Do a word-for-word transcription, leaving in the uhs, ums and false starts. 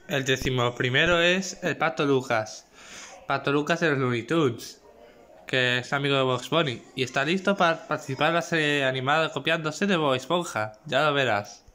El décimo primero es el Pato Lucas. Pato Lucas de los Looney Tunes, que es amigo de Bugs Bunny y está listo para participar en la serie animada copiándose de Bob Esponja. Ya lo verás.